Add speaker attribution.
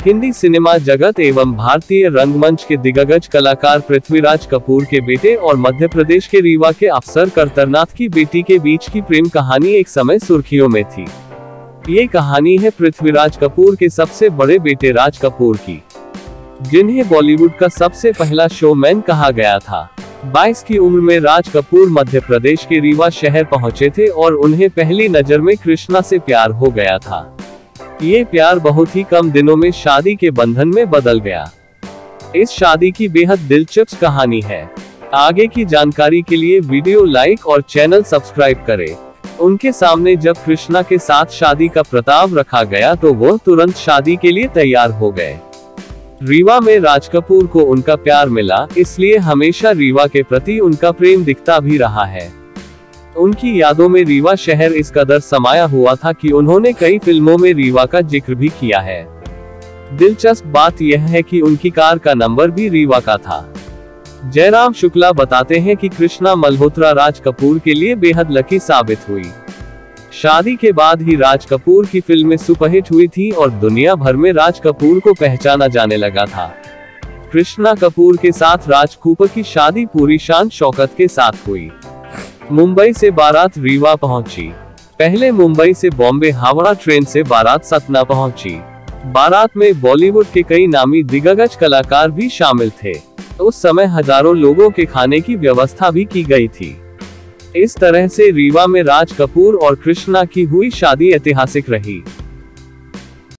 Speaker 1: Hindi cinema जगत एवं भारतीय रंगमंच के दिग्गज कलाकार पृथ्वीराज कपूर के बेटे और मध्य प्रदेश के रीवा के अफसर करतरनाथ की बेटी के बीच की प्रेम कहानी एक समय सुर्खियों में थी। ये कहानी है पृथ्वीराज कपूर के सबसे बड़े बेटे राज कपूर की, जिन्हें बॉलीवुड का सबसे पहला शोमैन कहा गया था। 22 की उम्र में राज कपूर मध्य प्रदेश के रीवा शहर पहुंचे थे और उन्हें पहली नजर में कृष्णा से प्यार हो गया था। ये प्यार बहुत ही कम दिनों में शादी के बंधन में बदल गया। इस शादी की बेहद दिलचस्प कहानी है। आगे की जानकारी के लिए वीडियो लाइक और चैनल सब्सक्राइब करें। उनके सामने जब कृष्णा के साथ शादी का प्रस्ताव रखा गया तो वो तुरंत शादी के लिए तैयार हो गए। रीवा में राज कपूर को उनका प्यार मिला, इसलिए हमेशा रीवा के प्रति उनका प्रेम दिखता भी रहा है। उनकी यादों में रीवा शहर इस कदर समाया हुआ था कि उन्होंने कई फिल्मों में रीवा का जिक्र भी किया है। दिलचस्प बात यह है कि उनकी कार का नंबर भी रीवा का था। जयराम शुक्ला बताते हैं कि कृष्णा मल्होत्रा राज कपूर के लिए बेहद लकी साबित हुई। शादी के बाद ही राज कपूर की फिल्में सुपरहिट हुई थी और दुनिया भर में राज कपूर को पहचाना जाने लगा था। कृष्णा कपूर के साथ राज कपूर की शादी पूरी शान शौकत के साथ हुई। मुंबई से बारात रीवा पहुंची। पहले मुंबई से बॉम्बे हावड़ा ट्रेन से बारात सतना पहुंची। बारात में बॉलीवुड के कई नामी दिग्गज कलाकार भी शामिल थे। उस समय हजारों लोगों के खाने की व्यवस्था भी की गई थी। इस तरह से रीवा में राज कपूर और कृष्णा की हुई शादी ऐतिहासिक रही।